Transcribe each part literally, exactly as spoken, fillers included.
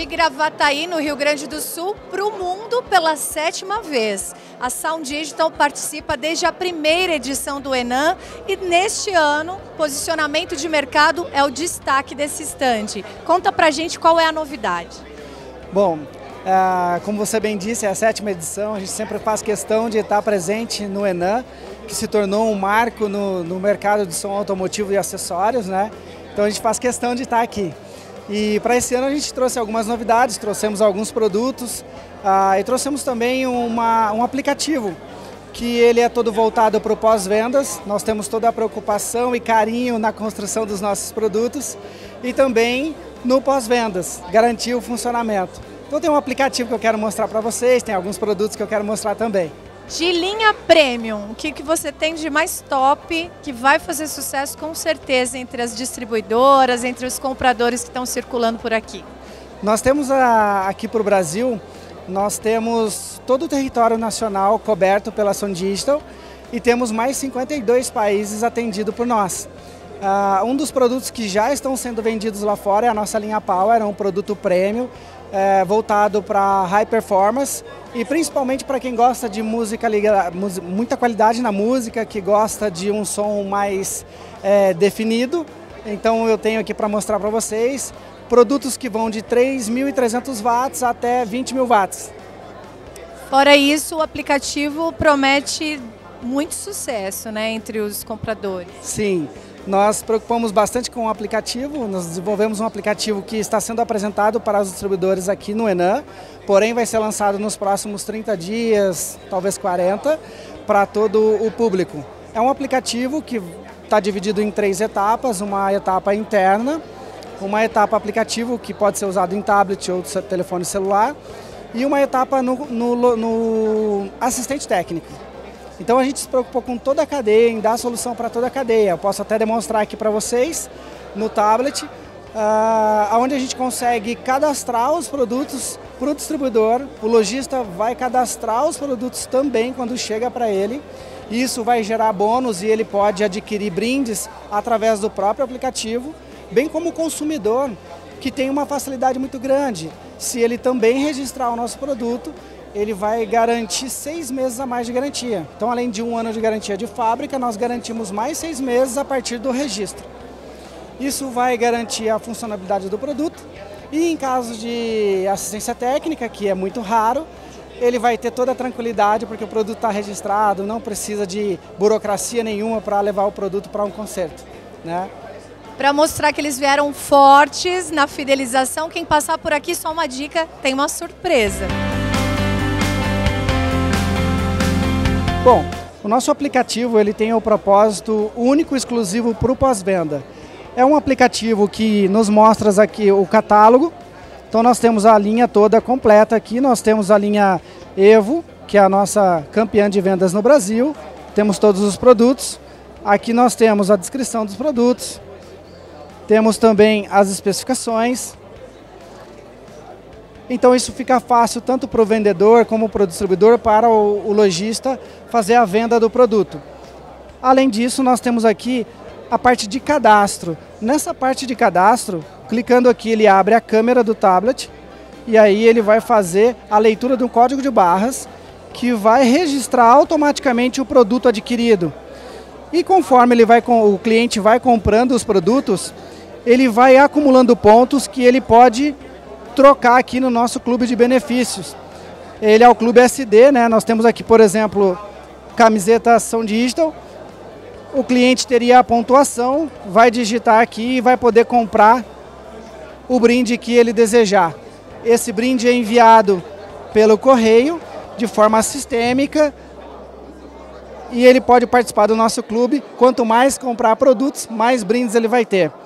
de Gravataí, no Rio Grande do Sul, para o mundo pela sétima vez. A Sound Digital participa desde a primeira edição do ENAM e neste ano, posicionamento de mercado é o destaque desse stand. Conta pra gente qual é a novidade. Bom, uh, como você bem disse, é a sétima edição, a gente sempre faz questão de estar presente no ENAM, que se tornou um marco no, no mercado de som automotivo e acessórios, né? Então a gente faz questão de estar aqui. E para esse ano a gente trouxe algumas novidades, trouxemos alguns produtos uh, e trouxemos também uma, um aplicativo que ele é todo voltado para o pós-vendas. Nós temos toda a preocupação e carinho na construção dos nossos produtos e também no pós-vendas, garantir o funcionamento. Então tem um aplicativo que eu quero mostrar para vocês, tem alguns produtos que eu quero mostrar também. De linha Premium, o que, que você tem de mais top, que vai fazer sucesso com certeza entre as distribuidoras, entre os compradores que estão circulando por aqui? Nós temos a, aqui para o Brasil, nós temos todo o território nacional coberto pela Sound Digital e temos mais cinquenta e dois países atendidos por nós. Uh, um dos produtos que já estão sendo vendidos lá fora é a nossa linha Power, é um produto premium, é, voltado para high performance e principalmente para quem gosta de música, muita qualidade na música, que gosta de um som mais é, definido. Então eu tenho aqui para mostrar para vocês produtos que vão de três mil e trezentos watts até vinte mil watts. Fora isso, o aplicativo promete muito sucesso, né, entre os compradores. Sim. Nós preocupamos bastante com o aplicativo, nós desenvolvemos um aplicativo que está sendo apresentado para os distribuidores aqui no ENAM, porém vai ser lançado nos próximos trinta dias, talvez quarenta, para todo o público. É um aplicativo que está dividido em três etapas, uma etapa interna, uma etapa aplicativo que pode ser usado em tablet ou telefone celular e uma etapa no, no, no assistente técnico. Então a gente se preocupou com toda a cadeia, em dar solução para toda a cadeia. Eu posso até demonstrar aqui para vocês no tablet, uh, onde a gente consegue cadastrar os produtos para o distribuidor. O lojista vai cadastrar os produtos também quando chega para ele. Isso vai gerar bônus e ele pode adquirir brindes através do próprio aplicativo, bem como o consumidor, que tem uma facilidade muito grande. Se ele também registrar o nosso produto, ele vai garantir seis meses a mais de garantia. Então, além de um ano de garantia de fábrica, nós garantimos mais seis meses a partir do registro. Isso vai garantir a funcionalidade do produto e em caso de assistência técnica, que é muito raro, ele vai ter toda a tranquilidade porque o produto está registrado, não precisa de burocracia nenhuma para levar o produto para um conserto, né? Para mostrar que eles vieram fortes na fidelização, quem passar por aqui, só uma dica, tem uma surpresa. Bom, o nosso aplicativo ele tem o propósito único e exclusivo para o pós-venda. É um aplicativo que nos mostra aqui o catálogo. Então nós temos a linha toda completa aqui, nós temos a linha Evo, que é a nossa campeã de vendas no Brasil. Temos todos os produtos. Aqui nós temos a descrição dos produtos. Temos também as especificações. Então isso fica fácil tanto para o vendedor como para o distribuidor, para o, o lojista fazer a venda do produto. Além disso, nós temos aqui a parte de cadastro. Nessa parte de cadastro, clicando aqui, ele abre a câmera do tablet e aí ele vai fazer a leitura de um código de barras que vai registrar automaticamente o produto adquirido. E conforme ele vai, o cliente vai comprando os produtos, ele vai acumulando pontos que ele pode trocar aqui no nosso clube de benefícios. Ele é o clube S D, né? Nós temos aqui, por exemplo, camiseta Sound Digital. O cliente teria a pontuação, vai digitar aqui e vai poder comprar o brinde que ele desejar. Esse brinde é enviado pelo correio de forma sistêmica e ele pode participar do nosso clube. Quanto mais comprar produtos, mais brindes ele vai ter.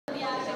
viagem.